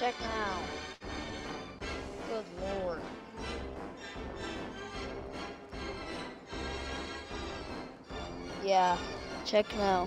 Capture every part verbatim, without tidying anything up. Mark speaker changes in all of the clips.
Speaker 1: Check now. Good lord. Yeah, check now.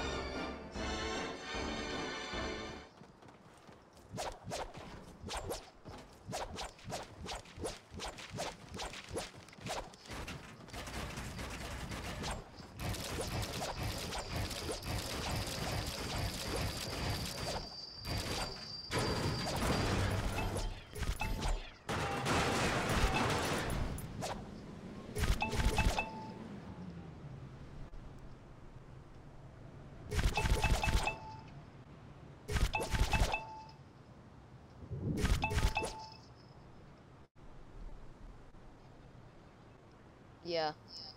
Speaker 1: Yeah.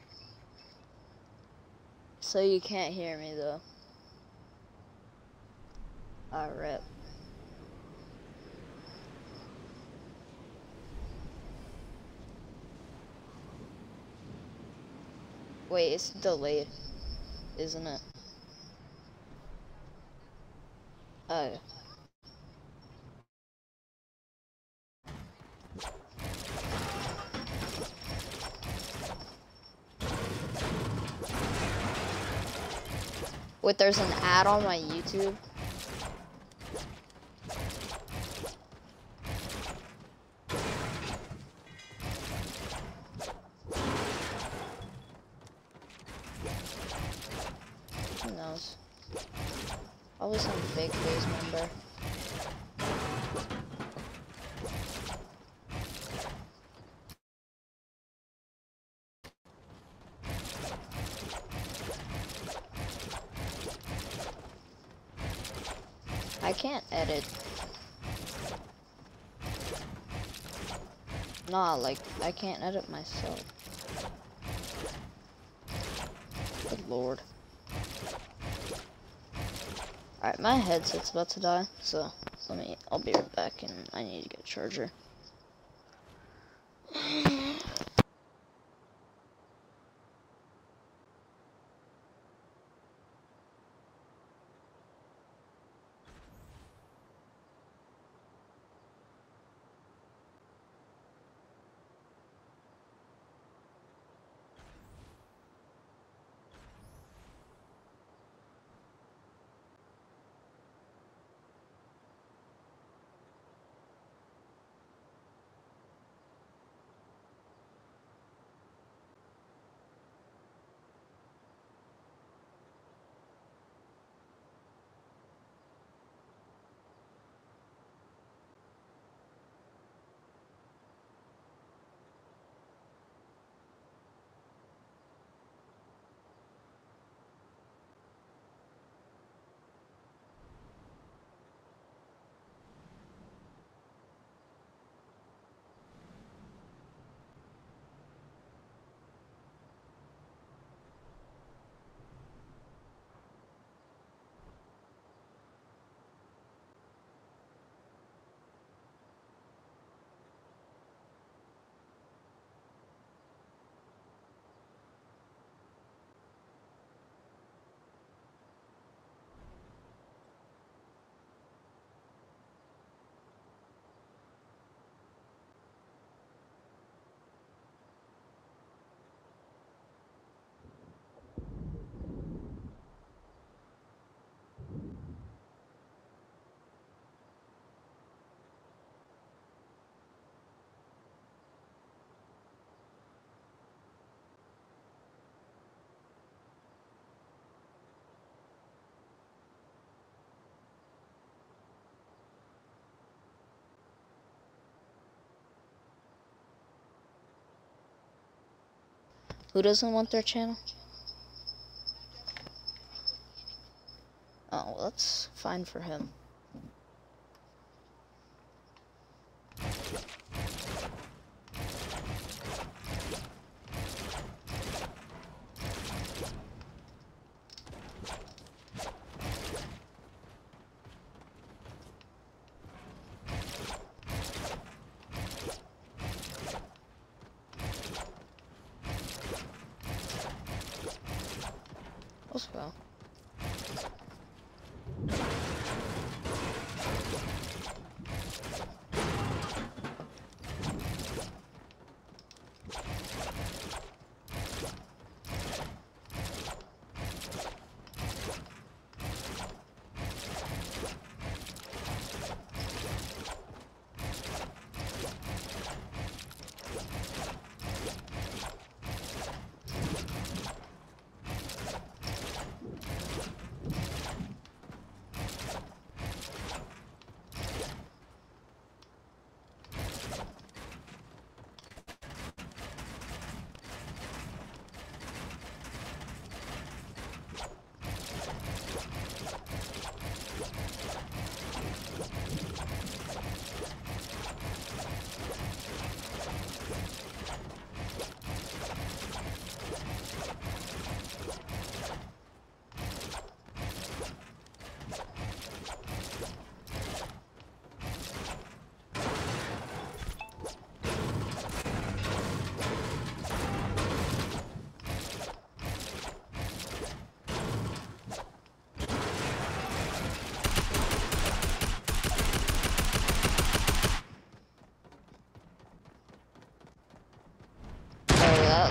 Speaker 1: So you can't hear me though. Ah, rip. Wait, it's delayed, isn't it? Oh. Wait, there's an ad on my YouTube. Who knows? Probably some fake phase member. I can't edit. Nah, like, I can't edit myself. Good lord. Alright, my headset's about to die, so let me, I'll be right back and I need to get a charger. Who doesn't want their channel? Oh, well, that's fine for him. Let's go.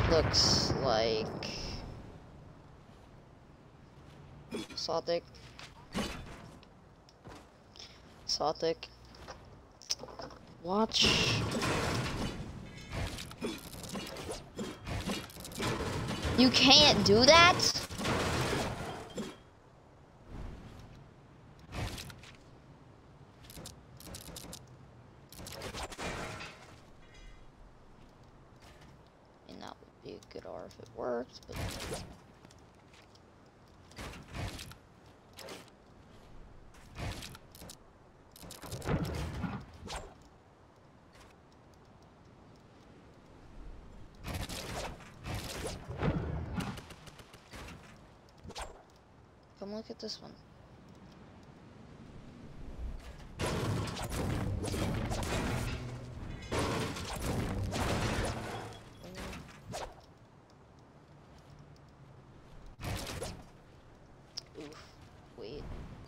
Speaker 1: looks like Saltic. Saltic. Watch. You can't do that? I mean, that would be a good R if it worked, but... Come look at this one. Oof, wait.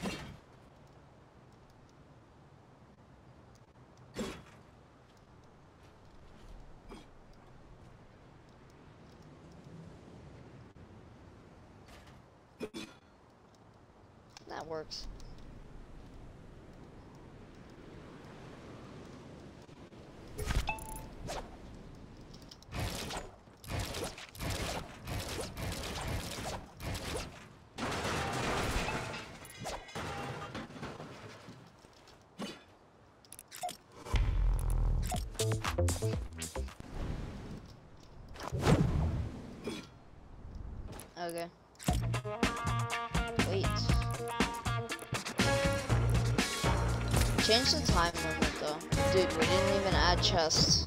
Speaker 1: That works. Okay. Wait. Change the time limit though. Dude, we didn't even add chests.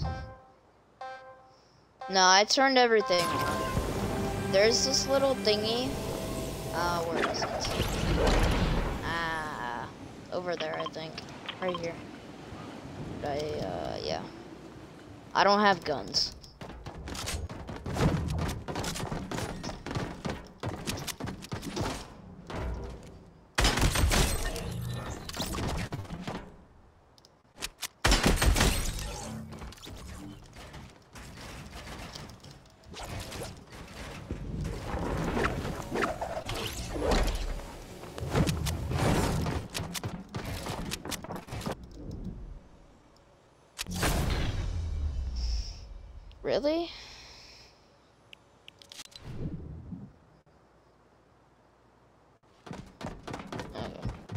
Speaker 1: No, I turned everything on. There's this little thingy. Uh, where is it? Ah, over there, I think. Right here. But I, uh, yeah. I don't have guns. Really? Okay.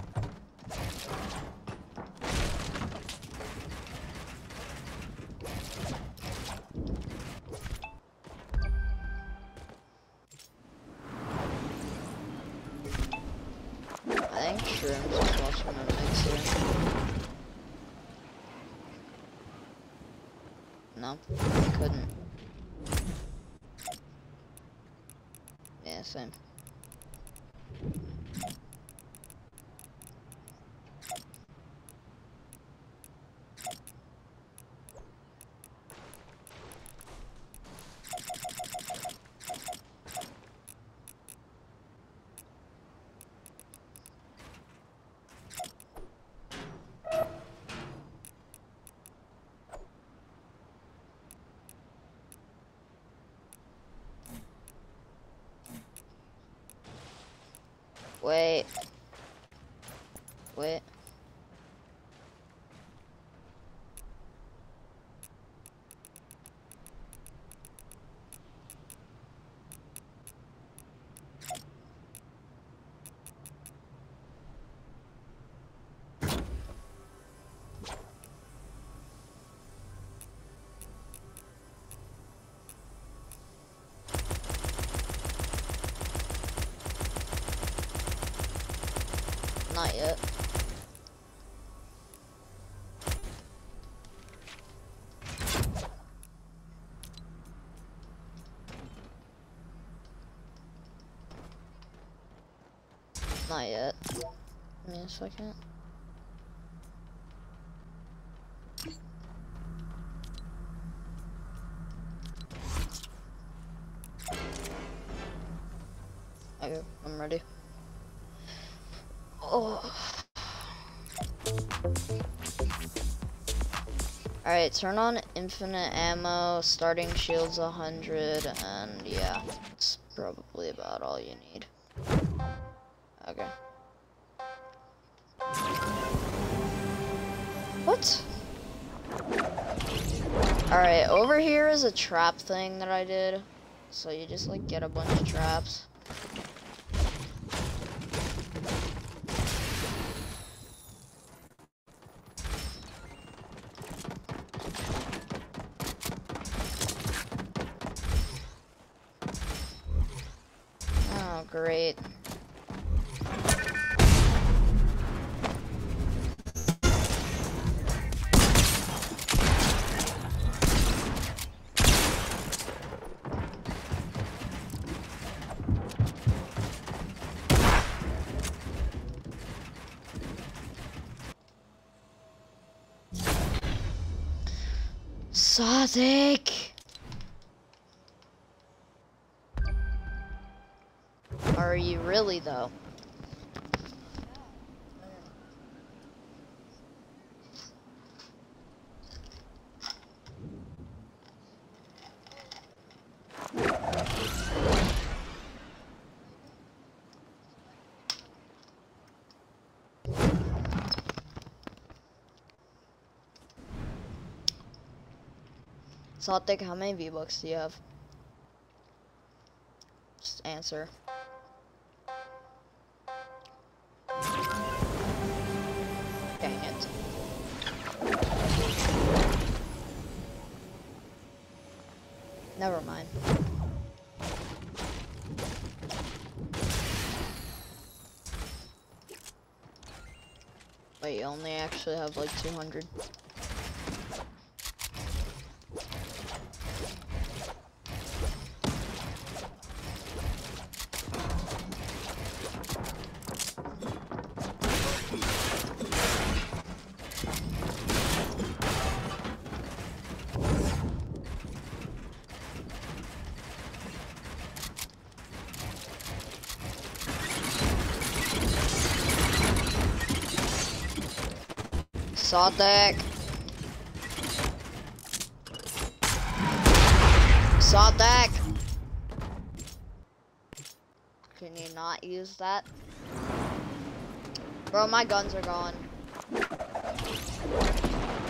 Speaker 1: I think Shroom's just watching my mixer. No, I couldn't. Yeah, same. Wait. Wait. Not yet. Not yet. Give me a second. Okay, I'm ready. Oh. Alright, turn on infinite ammo, starting shields one hundred, and yeah, that's probably about all you need. Okay. What? Alright, over here is a trap thing that I did. So you just like get a bunch of traps. Oh, great. Sonic! Are you really though? Sonic, how many V-Bucks do you have? Just answer. Dang it. Never mind. Wait, you only actually have like two hundred. Sonic! Sonic! Can you not use that? Bro, my guns are gone.